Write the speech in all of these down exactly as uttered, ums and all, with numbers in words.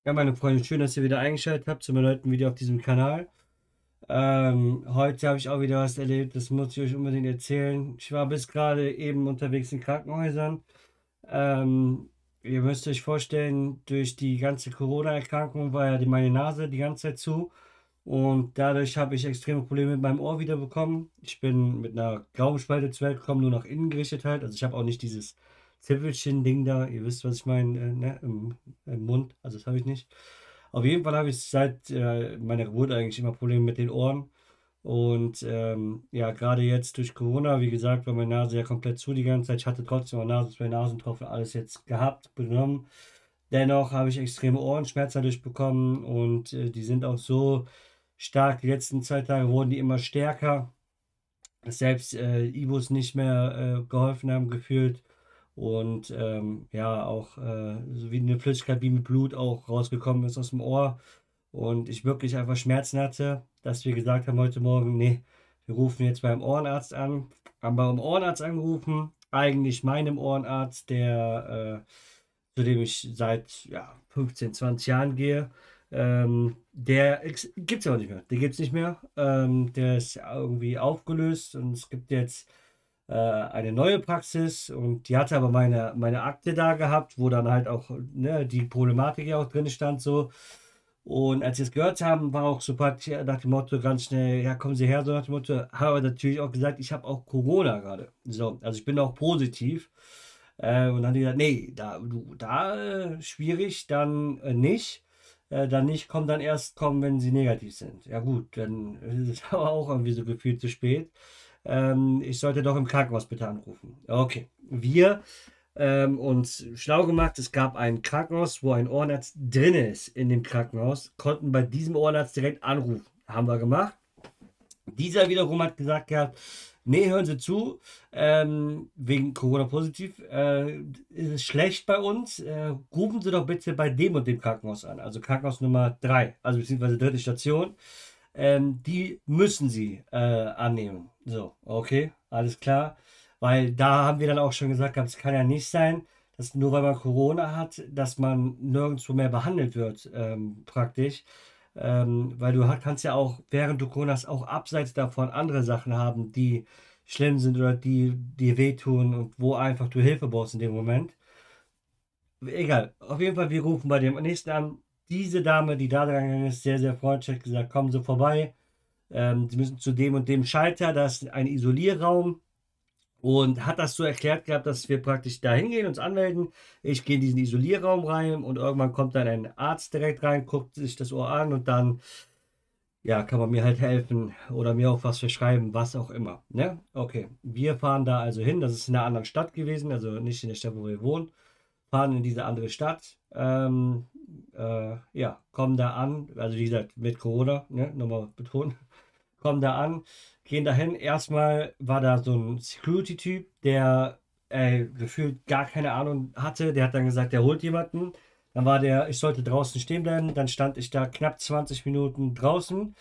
Ja, meine Freunde, schön, dass ihr wieder eingeschaltet habt zu meinem neuen Video auf diesem Kanal. Ähm, heute habe ich auch wieder was erlebt, das muss ich euch unbedingt erzählen. Ich war bis gerade eben unterwegs in Krankenhäusern. Ähm, Ihr müsst euch vorstellen, durch die ganze Corona-Erkrankung war ja die, meine Nase die ganze Zeit zu. Und dadurch habe ich extreme Probleme mit meinem Ohr wieder bekommen. Ich bin mit einer Gaumenspalte zur Welt gekommen, nur nach innen gerichtet halt. Also ich habe auch nicht dieses Zipfelchen-Ding da. Ihr wisst, was ich meine, äh, ne? Im, im Mund. Also das habe ich nicht. Auf jeden Fall habe ich seit äh, meiner Geburt eigentlich immer Probleme mit den Ohren. Und ähm, ja, gerade jetzt durch Corona, wie gesagt, war meine Nase ja komplett zu die ganze Zeit. Ich hatte trotzdem auch Nasenspray, Nasentropfen, alles jetzt gehabt, benommen. Dennoch habe ich extreme Ohrenschmerzen dadurch bekommen und äh, die sind auch so stark. Die letzten zwei Tage wurden die immer stärker, dass selbst äh, Ibus nicht mehr äh, geholfen haben gefühlt. Und ähm, ja, auch äh, so wie eine Flüssigkeit wie mit Blut auch rausgekommen ist aus dem Ohr. Und ich wirklich einfach Schmerzen hatte, dass wir gesagt haben heute Morgen, nee, wir rufen jetzt beim Ohrenarzt an. Haben beim Ohrenarzt angerufen, eigentlich meinem Ohrenarzt, der, äh, zu dem ich seit ja, fünfzehn, zwanzig Jahren gehe. Ähm, der gibt es ja auch nicht mehr. Der gibt es nicht mehr. Ähm, der ist irgendwie aufgelöst und es gibt jetzt äh, eine neue Praxis und die hatte aber meine, meine Akte da gehabt, wo dann halt auch ne, die Problematik ja auch drin stand so. Und als sie es gehört haben, war auch so praktisch nach dem Motto ganz schnell, ja, kommen Sie her, so nach dem Motto, habe aber natürlich auch gesagt, ich habe auch Corona gerade. So, also ich bin auch positiv. Äh, und dann haben die gesagt, nee, da, du, da äh, schwierig, dann äh, nicht. Äh, dann nicht, kommen dann erst kommen, wenn sie negativ sind. Ja gut, dann ist es aber auch irgendwie so gefühlt zu spät. Ähm, ich sollte doch im Krankenhaus bitte anrufen. Okay, wir ähm, uns schlau gemacht. Es gab ein Krankenhaus, wo ein Ohrenarzt drin ist in dem Krankenhaus, konnten bei diesem Ohrenarzt direkt anrufen. Haben wir gemacht. Dieser wiederum hat gesagt gehabt, nee, hören Sie zu, ähm, wegen Corona positiv, äh, ist es schlecht bei uns. Äh, rufen Sie doch bitte bei dem und dem Krankenhaus an. Also Krankenhaus Nummer drei, also beziehungsweise dritte Station. Ähm, die müssen Sie äh, annehmen. So, okay, alles klar. Weil da haben wir dann auch schon gesagt, gehabt, es kann ja nicht sein, dass nur weil man Corona hat, dass man nirgendwo mehr behandelt wird, ähm, praktisch. Ähm, weil du ha- kannst ja auch, während du Corona hast, auch abseits davon andere Sachen haben, die schlimm sind oder die dir wehtun und wo einfach du Hilfe brauchst in dem Moment. Egal, auf jeden Fall, wir rufen bei dem nächsten an. Diese Dame, die da dran gegangen ist, sehr, sehr freundlich, hat gesagt, kommen Sie vorbei. Ähm, Sie müssen zu dem und dem Schalter, das ist ein Isolierraum. Und hat das so erklärt gehabt, dass wir praktisch da hingehen, uns anmelden. Ich gehe in diesen Isolierraum rein und irgendwann kommt dann ein Arzt direkt rein, guckt sich das Ohr an und dann ja, kann man mir halt helfen oder mir auch was verschreiben, was auch immer. Ne? Okay, wir fahren da also hin. Das ist in einer anderen Stadt gewesen, also nicht in der Stadt, wo wir wohnen. Fahren in diese andere Stadt. Ähm, äh, ja, kommen da an. Also wie gesagt, mit Corona, ne? Nochmal betonen. Kommen da an, gehen dahin. Erstmal war da so ein Security-Typ, der äh, gefühlt gar keine Ahnung hatte. Der hat dann gesagt, der holt jemanden. Dann war der, ich sollte draußen stehen bleiben. Dann stand ich da knapp zwanzig Minuten draußen,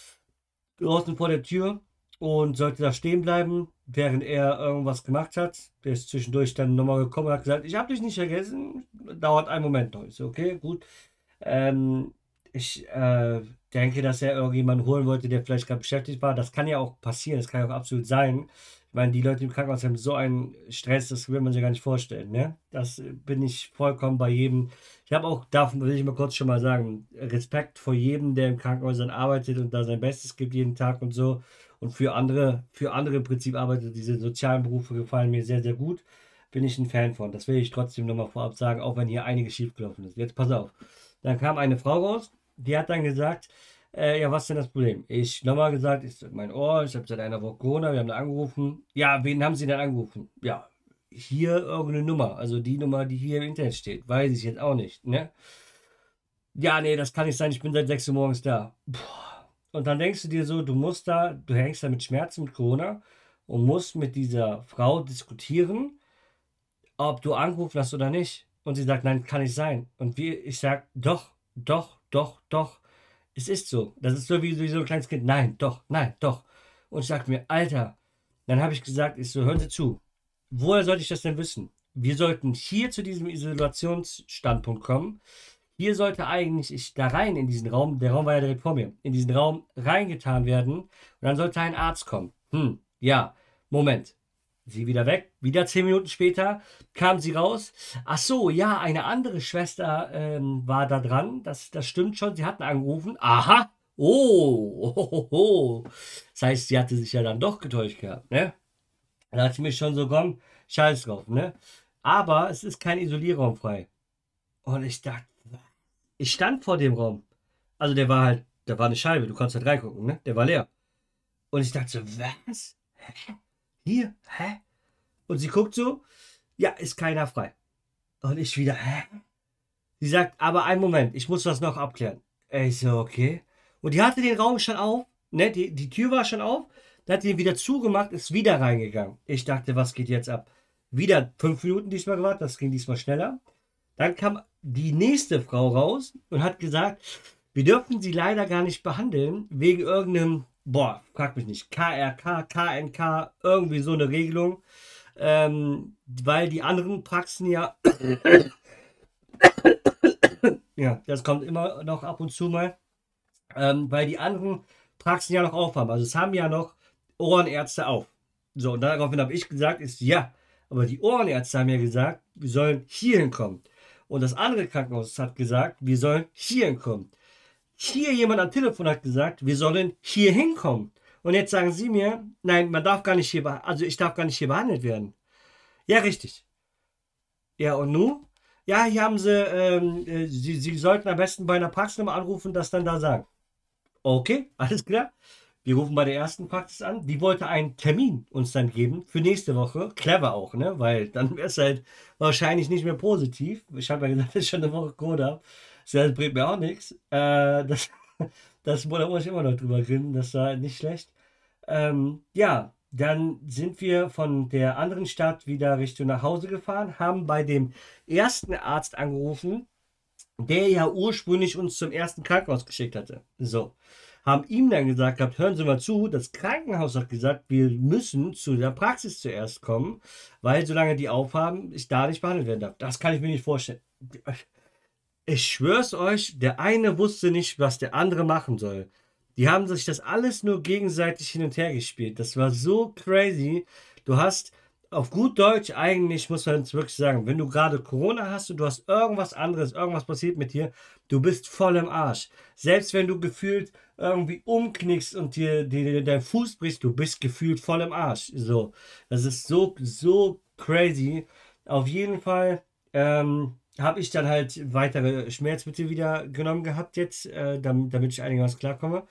draußen vor der Tür und sollte da stehen bleiben, während er irgendwas gemacht hat. Der ist zwischendurch dann nochmal gekommen und hat gesagt, ich habe dich nicht vergessen. Dauert einen Moment noch. Ich so, okay, gut. Ähm, ich äh, denke, dass er irgendjemanden holen wollte, der vielleicht gerade beschäftigt war. Das kann ja auch passieren, das kann ja auch absolut sein. Ich meine, die Leute im Krankenhaus haben so einen Stress, das will man sich gar nicht vorstellen. Ne? Das äh, bin ich vollkommen bei jedem. Ich habe auch, davon will ich mal kurz schon mal sagen, Respekt vor jedem, der im Krankenhaus dann arbeitet und da sein Bestes gibt jeden Tag und so. Und für andere, für andere im Prinzip arbeitet, diese sozialen Berufe gefallen mir sehr, sehr gut. Bin ich ein Fan von. Das will ich trotzdem nochmal vorab sagen, auch wenn hier einiges schiefgelaufen ist. Jetzt pass auf. Dann kam eine Frau raus, die hat dann gesagt, äh, ja, was ist denn das Problem? Ich nochmal gesagt, ist mein Ohr, ich habe seit einer Woche Corona, wir haben da angerufen. Ja, wen haben Sie denn angerufen? Ja, hier irgendeine Nummer, also die Nummer, die hier im Internet steht. Weiß ich jetzt auch nicht, ne? Ja, nee, das kann nicht sein, ich bin seit sechs Uhr morgens da. Puh. Und dann denkst du dir so, du musst da, du hängst da mit Schmerzen, mit Corona und musst mit dieser Frau diskutieren, ob du angerufen hast oder nicht. Und sie sagt, nein, kann nicht sein. Und wie, ich sag, doch, doch, doch, doch. Es ist so. Das ist so wie, wie so ein kleines Kind. Nein, doch, nein, doch. Und ich sag mir, Alter, dann habe ich gesagt, ich so, hören Sie zu. Woher sollte ich das denn wissen? Wir sollten hier zu diesem Isolationsstandpunkt kommen. Hier sollte eigentlich ich da rein in diesen Raum, der Raum war ja direkt vor mir, in diesen Raum reingetan werden und dann sollte ein Arzt kommen. Hm, ja, Moment. Sie wieder weg. Wieder zehn Minuten später kam sie raus. Ach so, ja, eine andere Schwester ähm, war da dran. Das, das stimmt schon. Sie hatten angerufen. Aha. Oh, oh, oh, oh. Das heißt, sie hatte sich ja dann doch getäuscht gehabt, ne? Da dachte ich mir schon so, komm, scheiß drauf, ne? Aber es ist kein Isolierraum frei. Und ich dachte, ich stand vor dem Raum. Also der war halt, da war eine Scheibe, du konntest halt reingucken, ne? Der war leer. Und ich dachte so, was? Hä? Hier? Hä? Und sie guckt so, ja, ist keiner frei. Und ich wieder, hä? Sie sagt, aber einen Moment, ich muss das noch abklären. Ich so, okay. Und die hatte den Raum schon auf, ne? Die, die Tür war schon auf, dann hat die ihn wieder zugemacht, ist wieder reingegangen. Ich dachte, was geht jetzt ab? Wieder fünf Minuten diesmal gewartet, das ging diesmal schneller. Dann kam die nächste Frau raus und hat gesagt, wir dürfen sie leider gar nicht behandeln, wegen irgendeinem, boah, frag mich nicht, K R K, K N K, irgendwie so eine Regelung, ähm, weil die anderen Praxen ja, ja, das kommt immer noch ab und zu mal, ähm, weil die anderen Praxen ja noch aufhaben. Also es haben ja noch Ohrenärzte auf. So, und daraufhin habe ich gesagt, ist ja, aber die Ohrenärzte haben ja gesagt, wir sollen hier hinkommen. Und das andere Krankenhaus hat gesagt, wir sollen hier hinkommen. Hier jemand am Telefon hat gesagt, wir sollen hier hinkommen. Und jetzt sagen sie mir, nein, man darf gar nicht hier, also ich darf gar nicht hier behandelt werden. Ja, richtig. Ja, und nun? Ja, hier haben sie, ähm, äh, sie, sie sollten am besten bei einer Praxisnummer anrufen, das dann da sagen. Okay, alles klar. Wir rufen bei der ersten Praxis an. Die wollte einen Termin uns dann geben für nächste Woche. Clever auch, ne? Weil dann wäre es halt wahrscheinlich nicht mehr positiv. Ich habe ja gesagt, dass ich schon eine Woche Code habe. Das bringt mir auch nichts. Äh, das, das, da muss ich immer noch drüber grinsen. Das war nicht schlecht. Ähm, ja, dann sind wir von der anderen Stadt wieder Richtung nach Hause gefahren, haben bei dem ersten Arzt angerufen, der ja ursprünglich uns zum ersten Krankenhaus geschickt hatte. So. Haben ihm dann gesagt gehabt, hören Sie mal zu, das Krankenhaus hat gesagt, wir müssen zu der Praxis zuerst kommen, weil solange die aufhaben, ich da nicht behandelt werden darf. Das kann ich mir nicht vorstellen. Ich schwör's euch, der eine wusste nicht, was der andere machen soll. Die haben sich das alles nur gegenseitig hin und her gespielt. Das war so crazy. Du hast auf gut Deutsch eigentlich, muss man jetzt wirklich sagen, wenn du gerade Corona hast und du hast irgendwas anderes, irgendwas passiert mit dir, du bist voll im Arsch. Selbst wenn du gefühlt irgendwie umknickst und dir, dir dein Fuß brichst, du bist gefühlt voll im Arsch. So, das ist so, so crazy. Auf jeden Fall ähm, habe ich dann halt weitere Schmerzmittel wieder genommen gehabt jetzt, äh, damit, damit ich einigermaßen klarkomme.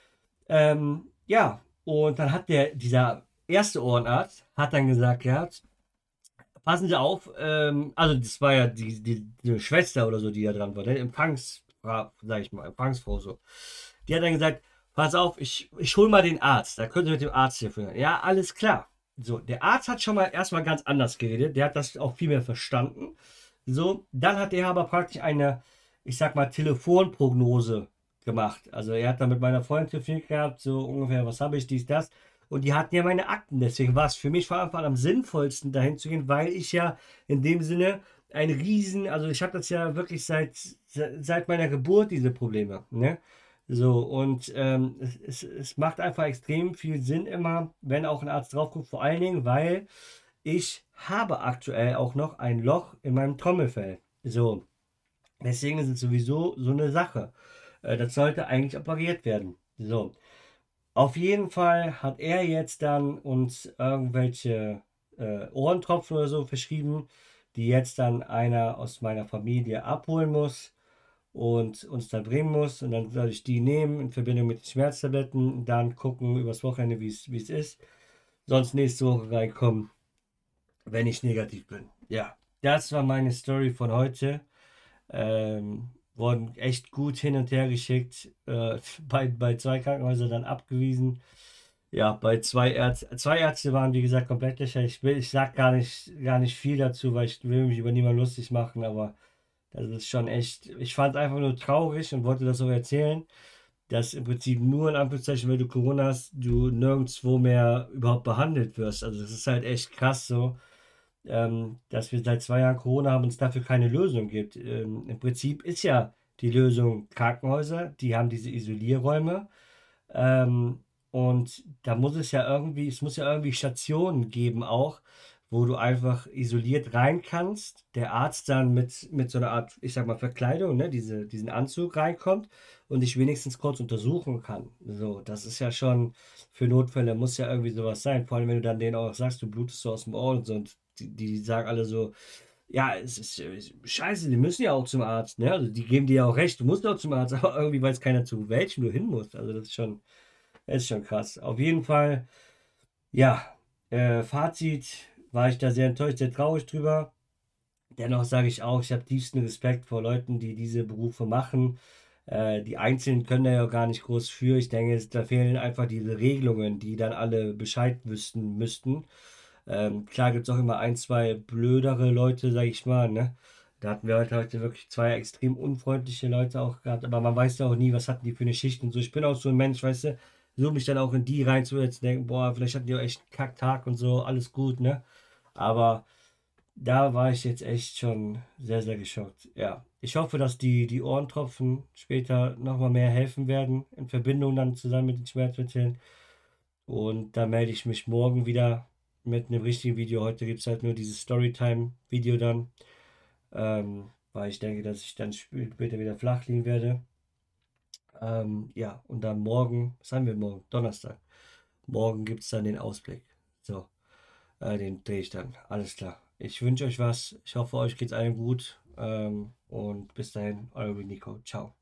Ähm, ja, und dann hat der, dieser erste Ohrenarzt, hat dann gesagt, ja, passen Sie auf, ähm, also das war ja die, die, die Schwester oder so, die da dran war, ne? Empfangsfrau, sag ich mal, Empfangsfrau so. Die hat dann gesagt, pass auf, ich, ich hole mal den Arzt, da könnt ihr mit dem Arzt hier führen. Ja, alles klar. So, der Arzt hat schon mal erstmal ganz anders geredet, der hat das auch viel mehr verstanden. So, dann hat er aber praktisch eine, ich sag mal, Telefonprognose gemacht. Also er hat da mit meiner Freundin telefoniert gehabt, so ungefähr, was habe ich, dies, das. Und die hatten ja meine Akten. Deswegen war es für mich von Anfang an am sinnvollsten, dahin zu gehen, weil ich ja in dem Sinne ein Riesen, also ich habe das ja wirklich seit, seit meiner Geburt, diese Probleme. Ne? So, und ähm, es, es, es macht einfach extrem viel Sinn immer, wenn auch ein Arzt drauf guckt, vor allen Dingen, weil ich habe aktuell auch noch ein Loch in meinem Trommelfell. So, deswegen ist es sowieso so eine Sache. Äh, das sollte eigentlich operiert werden. So, auf jeden Fall hat er jetzt dann uns irgendwelche äh, Ohrentropfen oder so verschrieben, die jetzt dann einer aus meiner Familie abholen muss und uns dann bringen muss. Und dann soll ich die nehmen in Verbindung mit den Schmerztabletten, dann gucken übers Wochenende, wie es ist. Sonst nächste Woche reinkommen, wenn ich negativ bin. Ja, das war meine Story von heute. Ähm, wurden echt gut hin und her geschickt. Äh, bei, bei zwei Krankenhäusern dann abgewiesen. Ja, bei zwei Ärzten. Zwei Ärzte waren, wie gesagt, komplett lächerlich. Ich, will, ich sag gar nicht, gar nicht viel dazu, weil ich will mich über niemanden lustig machen, aber das ist schon echt. Ich fand es einfach nur traurig und wollte das so erzählen, dass im Prinzip nur in Anführungszeichen, weil du Corona hast, du nirgendwo mehr überhaupt behandelt wirst. Also das ist halt echt krass so, ähm, dass wir seit zwei Jahren Corona haben und es dafür keine Lösung gibt. Ähm, im Prinzip ist ja die Lösung Krankenhäuser, die haben diese Isolierräume. Ähm, und da muss es ja irgendwie, es muss ja irgendwie Stationen geben auch, wo du einfach isoliert rein kannst. Der Arzt dann mit, mit so einer Art, ich sag mal, Verkleidung, ne, diese, diesen Anzug reinkommt und dich wenigstens kurz untersuchen kann. So, das ist ja schon für Notfälle muss ja irgendwie sowas sein. Vor allem, wenn du dann denen auch sagst, du blutest so aus dem Ohr und so und die, die sagen alle so, ja, es ist, äh, scheiße, die müssen ja auch zum Arzt, ne? Also die geben dir ja auch recht, du musst auch zum Arzt, aber irgendwie weiß keiner, zu welchem du hin musst. Also das ist schon, das ist schon krass. Auf jeden Fall, ja, äh, Fazit war ich da sehr enttäuscht, sehr traurig drüber. Dennoch sage ich auch, ich habe tiefsten Respekt vor Leuten, die diese Berufe machen. Äh, die Einzelnen können da ja gar nicht groß für. Ich denke, es, da fehlen einfach diese Regelungen, die dann alle Bescheid wüssten müssten. Ähm, klar gibt es auch immer ein, zwei blödere Leute, sage ich mal, ne? Da hatten wir heute, heute wirklich zwei extrem unfreundliche Leute auch gehabt, aber man weiß ja auch nie, was hatten die für eine Schicht und so. Ich bin auch so ein Mensch, weißt du, versuche mich dann auch in die reinzusetzen, denken, boah, vielleicht hatten die auch echt einen Kacktag und so, alles gut, ne? Aber da war ich jetzt echt schon sehr, sehr geschockt. Ja, ich hoffe, dass die, die Ohrentropfen später nochmal mehr helfen werden, in Verbindung dann zusammen mit den Schmerzmitteln. Und da melde ich mich morgen wieder mit einem richtigen Video. Heute gibt es halt nur dieses Storytime-Video dann, ähm, weil ich denke, dass ich dann sp- später wieder flach liegen werde. Ähm, ja, und dann morgen, was haben wir morgen? Donnerstag. Morgen gibt es dann den Ausblick. So. Äh, den drehe ich dann. Alles klar. Ich wünsche euch was. Ich hoffe, euch geht's allen gut. Ähm, und bis dahin, euer Nico. Ciao.